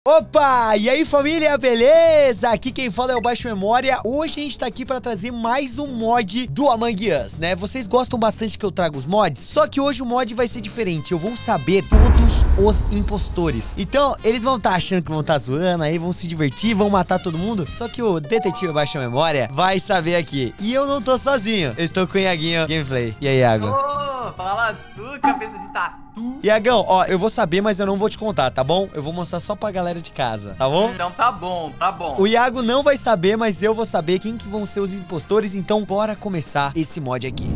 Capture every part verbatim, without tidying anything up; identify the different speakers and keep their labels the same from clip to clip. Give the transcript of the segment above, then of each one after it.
Speaker 1: Opa! E aí, família, beleza? Aqui quem fala é o Baixo Memória. Hoje a gente tá aqui pra trazer mais um mod do Among Us, né? Vocês gostam bastante que eu traga os mods, só que hoje o mod vai ser diferente. Eu vou saber todos os impostores. Então, eles vão estar tá achando que vão estar tá zoando, aí vão se divertir, vão matar todo mundo. Só que o detetive Baixo Memória vai saber aqui. E eu não tô sozinho. Eu estou com o Iaguinho Gameplay. E aí, Iago?
Speaker 2: Ô, fala tu, cabeça de tatu.
Speaker 1: Iagão, ó, eu vou saber, mas eu não vou te contar, tá bom? Eu vou mostrar só pra galera de casa, tá bom?
Speaker 2: Então tá bom, tá bom.
Speaker 1: O Iago não vai saber, mas eu vou saber quem que vão ser os impostores, então bora começar esse mod aqui.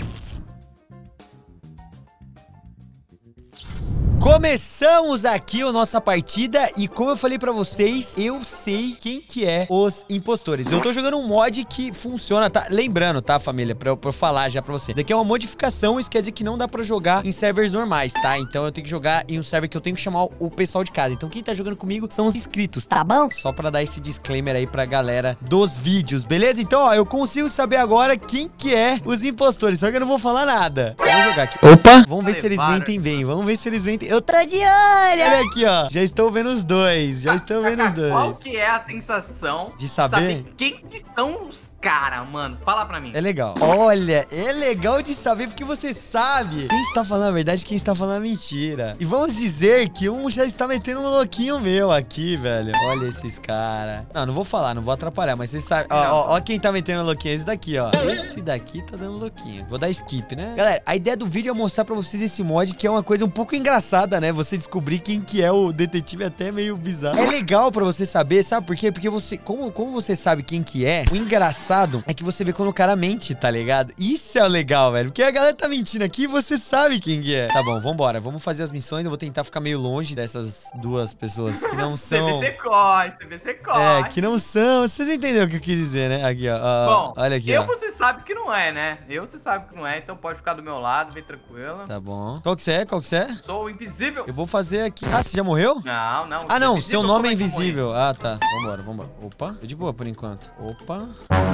Speaker 1: Começamos aqui a nossa partida e como eu falei pra vocês, eu sei quem que é os impostores. Eu tô jogando um mod que funciona, tá? Lembrando, tá, família? Pra eu, pra eu falar já pra você. Daqui é uma modificação, isso quer dizer que não dá pra jogar em servers normais, tá? Então eu tenho que jogar em um server que eu tenho que chamar o pessoal de casa. Então quem tá jogando comigo são os inscritos, tá bom? Só pra dar esse disclaimer aí pra galera dos vídeos, beleza? Então, ó, eu consigo saber agora quem que é os impostores, só que eu não vou falar nada. Só vou jogar aqui. Opa! Vamos ver se eles mentem bem, vamos ver se eles mentem. Eu tô de olho! Olha aqui, ó. Já estou vendo os dois. Já estou vendo os dois.
Speaker 2: Qual que é a sensação
Speaker 1: de saber,
Speaker 2: saber quem que são os caras, mano? Fala pra mim.
Speaker 1: É legal. Olha, é legal de saber porque você sabe quem está falando a verdade e quem está falando a mentira. E vamos dizer que um já está metendo um louquinho meu aqui, velho. Olha esses caras. Não, não vou falar, não vou atrapalhar, mas vocês sabem. Ó, ó, ó quem tá metendo louquinho. Esse daqui, ó. Esse daqui tá dando louquinho. Vou dar skip, né? Galera, a ideia do vídeo é mostrar pra vocês esse mod que é uma coisa um pouco engraçada, né? Você descobrir quem que é o detetive é até meio bizarro. É legal pra você saber, sabe por quê? Porque você, como, como você sabe quem que é, o engraçado é que você vê quando o cara mente, tá ligado? Isso é o legal, velho. Porque a galera tá mentindo aqui e você sabe quem que é. Tá bom, vambora. Vamos fazer as missões. Eu vou tentar ficar meio longe dessas duas pessoas que não são...
Speaker 2: C B C corre, C B C corre.
Speaker 1: É, que não são... Vocês entenderam o que eu quis dizer, né? Aqui, ó. ó
Speaker 2: Bom,
Speaker 1: olha aqui,
Speaker 2: eu
Speaker 1: ó.
Speaker 2: você sabe que não é, né? Eu você sabe que não é, então pode ficar do meu lado, bem tranquilo.
Speaker 1: Tá bom. Qual que você é? Qual que você é?
Speaker 2: Sou invisível.
Speaker 1: Eu vou fazer aqui... Ah, você já morreu?
Speaker 2: Não, não.
Speaker 1: Ah, não, seu nome é
Speaker 2: é
Speaker 1: invisível. Ah, tá. Vambora, vambora. Opa, tô de boa por enquanto. Opa.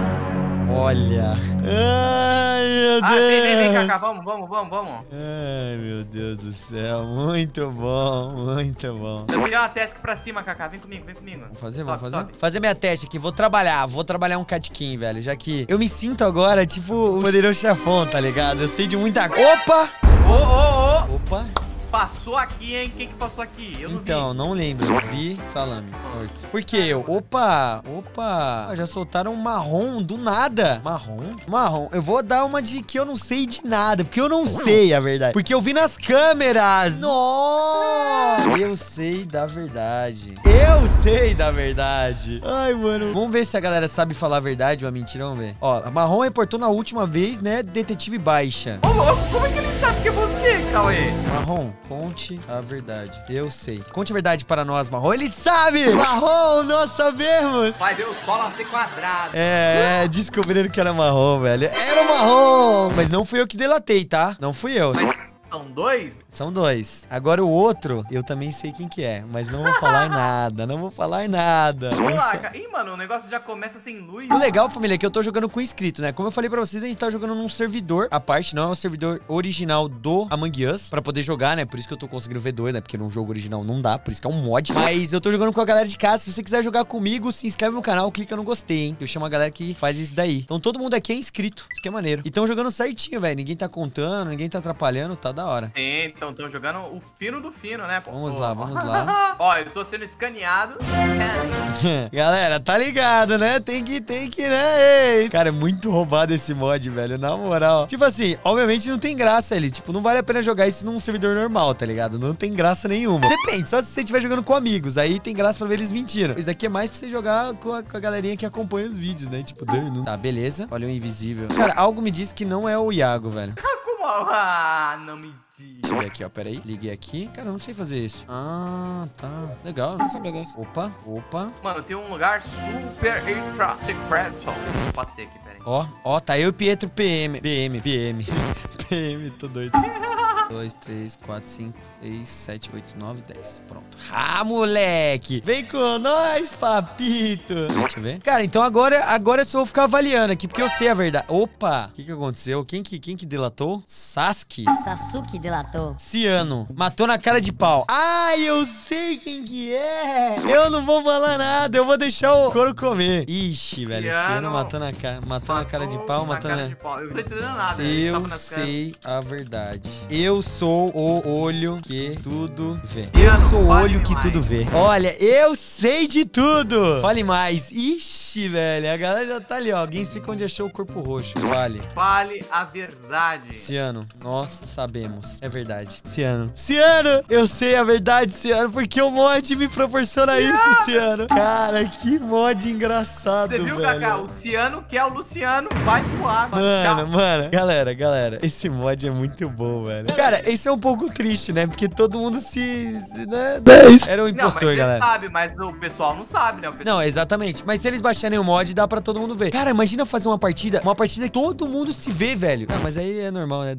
Speaker 1: Olha. Ai, meu Deus.
Speaker 2: Ah, vem, vem, vem, Kaká. Vamos, vamos, vamos, vamos.
Speaker 1: Ai, meu Deus do céu. Muito bom, muito bom.
Speaker 2: Eu peguei uma task pra cima, Kaká. Vem comigo, vem comigo.
Speaker 1: Vamos fazer,
Speaker 2: sobe,
Speaker 1: vamos fazer?
Speaker 2: sobe.
Speaker 1: Fazer minha teste aqui. Vou trabalhar, vou trabalhar um catiquinho, velho. Já que eu me sinto agora, tipo, o poderoso chefão, tá ligado? Eu sei de muita... Opa!
Speaker 2: Ô, ô, ô.
Speaker 1: Opa.
Speaker 2: Passou aqui, hein? Quem que passou aqui? Eu não
Speaker 1: então,
Speaker 2: vi.
Speaker 1: não lembro. Eu vi salame. Morto. Por que eu? Opa! Opa! Já soltaram um marrom do nada. Marrom? Marrom. Eu vou dar uma de que eu não sei de nada. Porque eu não sei a verdade. Porque eu vi nas câmeras. Nossa! Eu sei da verdade. Eu sei da verdade. Ai, mano. Vamos ver se a galera sabe falar a verdade ou a mentira. Vamos ver. Ó, marrom reportou na última vez, né? Detetive baixa.
Speaker 2: Ô, louco, como é que ele sabe que é você, Cauê?
Speaker 1: Marrom, conte a verdade. Eu sei. Conte a verdade para nós, Marrom. Ele sabe! Marrom, nós sabemos!
Speaker 2: Vai ver o sol a ser quadrado.
Speaker 1: É, descobriram que era marrom, velho. Era o marrom! Mas não fui eu que delatei, tá? Não fui eu.
Speaker 2: Mas são dois?
Speaker 1: São dois. Agora o outro, eu também sei quem que é. Mas não vou falar nada. Não vou falar nada.
Speaker 2: Vamos lá, cara. Ih, mano, o negócio já começa sem luz.
Speaker 1: O legal, família, é que eu tô jogando com inscrito, né? Como eu falei pra vocês, a gente tá jogando num servidor à parte, não é o servidor original do Among Us, pra poder jogar, né? Por isso que eu tô conseguindo ver dois, né? Porque num jogo original não dá, por isso que é um mod. Mas eu tô jogando com a galera de casa. Se você quiser jogar comigo, se inscreve no canal, clica no gostei, hein? Eu chamo a galera que faz isso daí. Então todo mundo aqui é inscrito. Isso que é maneiro. E tão jogando certinho, velho. Ninguém tá contando, ninguém tá atrapalhando, tá da hora.
Speaker 2: Sim, então estão jogando o fino do fino, né? Pô?
Speaker 1: Vamos lá, vamos lá.
Speaker 2: Ó, eu tô sendo escaneado.
Speaker 1: Galera, tá ligado, né? Tem que, tem que, né? Ei. Cara, é muito roubado esse mod, velho. Na moral. Tipo assim, obviamente não tem graça ele. Tipo, não vale a pena jogar isso num servidor normal, tá ligado? Não tem graça nenhuma. Depende, só se você estiver jogando com amigos. Aí tem graça pra ver eles mentindo. Isso daqui é mais pra você jogar com a, com a galerinha que acompanha os vídeos, né? Tipo, dando. Tá, beleza. Olha o invisível. Cara, algo me diz que não é o Iago, velho.
Speaker 2: Como? Ah, não me diz.
Speaker 1: Deixa eu ver aqui, ó. Pera aí. Liguei aqui. Cara, eu não sei fazer isso. Ah, tá. Legal.
Speaker 3: Não sabia desse.
Speaker 1: Opa, opa.
Speaker 2: Mano, tem um lugar super ultra secreto. Deixa eu passei aqui, pera aí.
Speaker 1: Ó, ó, tá eu e Pietro P M. P M, P M. P M, tô doido. dois, três, quatro, cinco, seis, sete, oito, nove, dez. Pronto. Ah, moleque! Vem com nós, papito! Deixa eu ver. Cara, então agora, agora eu só vou ficar avaliando aqui, porque eu sei a verdade. Opa! O que que aconteceu? Quem que, quem que delatou? Sasuke?
Speaker 3: Sasuke delatou.
Speaker 1: Ciano. Matou na cara de pau. Ah, eu sei quem que é! Eu não vou falar nada, eu vou deixar o couro comer. Ixi, velho. Ciano matou na cara, matou na cara de pau, matou na...
Speaker 2: cara de pau. Eu não tô entendendo nada.
Speaker 1: Eu sei a verdade. Eu sou o olho que tudo vê.
Speaker 2: Eu
Speaker 1: Eu sou o
Speaker 2: fale
Speaker 1: olho que
Speaker 2: mais.
Speaker 1: tudo vê. Olha, eu sei de tudo. Fale mais. Ixi, velho. A galera já tá ali, ó. Alguém explica onde achou o corpo roxo. Vale.
Speaker 2: Fale a verdade.
Speaker 1: Ciano, nós sabemos. É verdade. Ciano. Ciano! Eu sei a verdade, Ciano, porque o mod me proporciona isso, Ciano. Cara, que mod engraçado,
Speaker 2: Você viu,
Speaker 1: velho.
Speaker 2: Kaká? O Ciano, que é o Luciano, vai voar.
Speaker 1: Mano, mano, galera, galera, esse mod é muito bom, velho. Cara, isso é um pouco triste, né? Porque todo mundo se... se né? Era um
Speaker 2: Não,
Speaker 1: impostor,
Speaker 2: mas você
Speaker 1: galera.
Speaker 2: sabe, mas o pessoal não sabe, né? O pessoal...
Speaker 1: Não, exatamente. Mas se eles baixarem o mod, dá pra todo mundo ver. Cara, imagina fazer uma partida, uma partida que todo mundo se vê, velho. Não, mas aí é normal, né?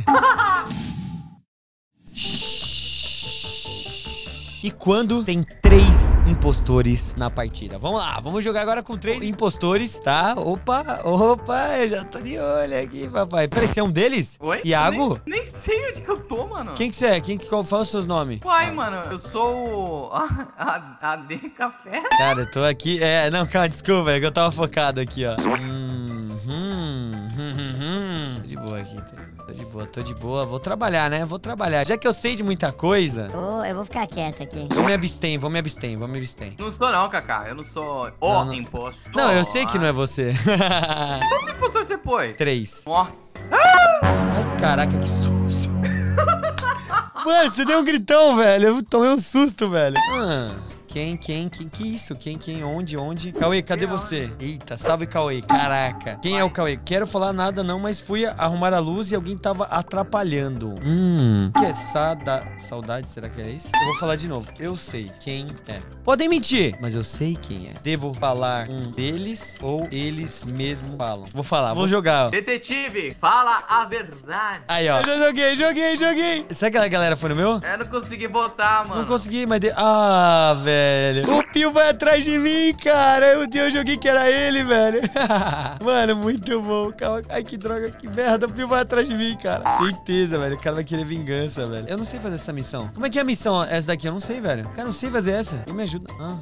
Speaker 1: E quando tem três impostores na partida? Vamos lá, vamos jogar agora com três impostores, tá? Opa, opa, eu já tô de olho aqui, papai. Peraí, você é um deles?
Speaker 2: Oi?
Speaker 1: Iago?
Speaker 2: Nem, nem sei onde que eu tô, mano.
Speaker 1: Quem que você é? Quem que qual, fala os seus nomes?
Speaker 2: Uai, mano, eu sou o... A, a D Café.
Speaker 1: Cara, eu tô aqui... É, não, calma, desculpa, é que eu tava focado aqui, ó. Hum, hum, hum, hum. Tô de boa aqui, tô de boa, tô de boa. Vou trabalhar, né? Vou trabalhar. Já que eu sei de muita coisa...
Speaker 3: Ô, eu vou ficar quieto aqui.
Speaker 1: Vou me abster, vou me abster, vou me abster.
Speaker 2: Não sou não, Kaká. Eu não sou o
Speaker 1: Não, não.
Speaker 2: impostor.
Speaker 1: Não, eu sei que não é você.
Speaker 2: Quantos impostores você pôs?
Speaker 1: Três.
Speaker 2: Nossa.
Speaker 1: Ai, caraca, que susto. Mano, você deu um gritão, velho. Eu tomei um susto, velho. Ah, quem, quem, quem, que isso? Quem, quem, onde, onde? Cauê, cadê você? Eita, salve, Cauê. Caraca. Quem é o Cauê? Quero falar nada não, mas fui arrumar a luz e alguém tava atrapalhando. Hum. Que é sada... saudade? Será que é isso? Eu vou falar de novo. Eu sei quem é. Podem mentir, mas eu sei quem é. Devo falar um deles ou eles mesmo falam? Vou falar, vou jogar, ó.
Speaker 2: Detetive, fala a verdade.
Speaker 1: Aí, ó. Eu já joguei, joguei, joguei. Será que a galera foi no meu?
Speaker 2: Eu não consegui botar, mano.
Speaker 1: Não consegui, mas... De... Ah, velho. O Pio vai atrás de mim, cara. Eu, eu joguei que era ele, velho. Mano, muito bom. Calma. Ai, que droga, que merda. O Pio vai atrás de mim, cara. Certeza, velho. O cara vai querer vingança, velho. Eu não sei fazer essa missão. Como é que é a missão, essa daqui? Eu não sei, velho. Cara, eu não sei fazer essa. Quem me ajuda? Ah.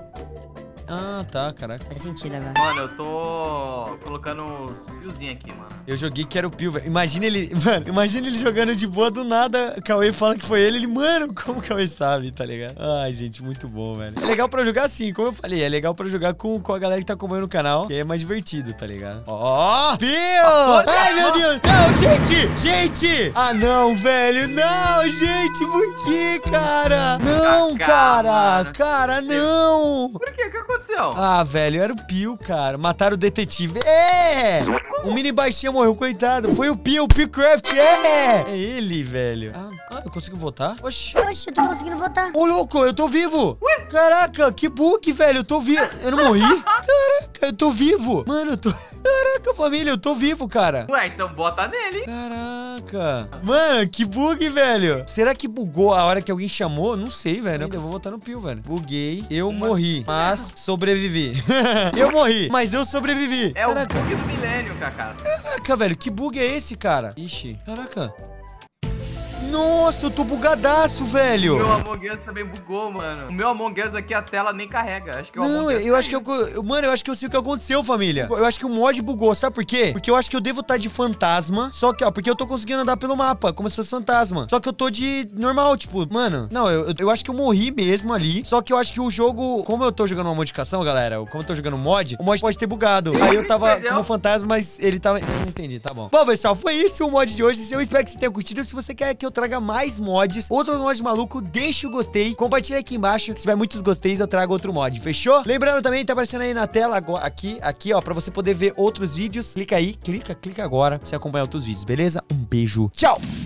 Speaker 1: Ah, tá, caraca.
Speaker 3: Faz sentido agora.
Speaker 2: Mano, eu tô colocando os fiozinhos aqui, mano.
Speaker 1: Eu joguei que era o Pio, velho. Imagina ele... Mano, imagina ele jogando de boa, do nada o Cauê fala que foi ele. Ele, mano, como o Cauê sabe, tá ligado? Ai, gente, muito bom, velho. É legal pra jogar assim, como eu falei. É legal pra jogar com, com a galera que tá acompanhando o canal. Que aí é mais divertido, tá ligado? Ó, oh, Pio! Ai, meu Deus! Não, gente! Gente! Ah, não, velho! Não, gente! Por que, cara? Não,
Speaker 2: Cacá,
Speaker 1: cara!
Speaker 2: mano.
Speaker 1: Cara, não!
Speaker 2: Por quê? O que aconteceu?
Speaker 1: Ah, velho, era o Pio, cara. Mataram o detetive. É! O mini baixinho morreu, coitado. Foi o Pio, o Pio Craft. É! É ele, velho. Ah, ah, eu consigo votar? Oxi.
Speaker 3: Oxe, eu tô conseguindo votar.
Speaker 1: Ô, louco, eu tô vivo. Ué? Caraca, que bug, velho. Eu tô vivo. Eu não morri? Caraca, eu tô vivo. Mano, eu tô... Caraca, família, eu tô vivo, cara.
Speaker 2: Ué, então bota nele.
Speaker 1: Caraca. Mano, que bug, velho. Será que bugou a hora que alguém chamou? Não sei, velho. Eu vou votar no Pio, velho. Buguei. Eu morri, mas sobrevivi. Eu morri, mas eu sobrevivi.
Speaker 2: É
Speaker 1: Caraca.
Speaker 2: o bug do milênio, Kaká.
Speaker 1: Caraca, velho, que bug é esse, cara? Ixi, caraca. Nossa, eu tô bugadaço,
Speaker 2: O
Speaker 1: velho.
Speaker 2: meu Among Us também bugou, mano. O meu Among Us aqui, a tela nem carrega. Acho que o
Speaker 1: Não,
Speaker 2: Among
Speaker 1: eu,
Speaker 2: Us
Speaker 1: eu acho que
Speaker 2: caiu.
Speaker 1: eu, eu- Mano, eu acho que eu sei o que aconteceu, família. Eu acho que o mod bugou, sabe por quê? Porque eu acho que eu devo estar de fantasma. Só que, ó, porque eu tô conseguindo andar pelo mapa, como se fosse fantasma. Só que eu tô de normal, tipo, mano. Não, eu, eu, eu acho que eu morri mesmo ali. Só que eu acho que o jogo, como eu tô jogando uma modificação, galera, como eu tô jogando mod, o mod pode ter bugado. Aí eu tava
Speaker 2: Entendeu?
Speaker 1: como fantasma, mas ele tava. Eu não entendi, tá bom. Bom, pessoal, foi isso o mod de hoje. Eu espero que você tenha curtido. Se você quer que eu traga mais mods, outro mod maluco, deixa o gostei. Compartilha aqui embaixo. Se tiver muitos gosteis, eu trago outro mod. Fechou? Lembrando também, tá aparecendo aí na tela agora, aqui, aqui, ó, pra você poder ver outros vídeos. Clica aí, clica, clica agora pra você acompanhar outros vídeos, beleza? Um beijo, tchau!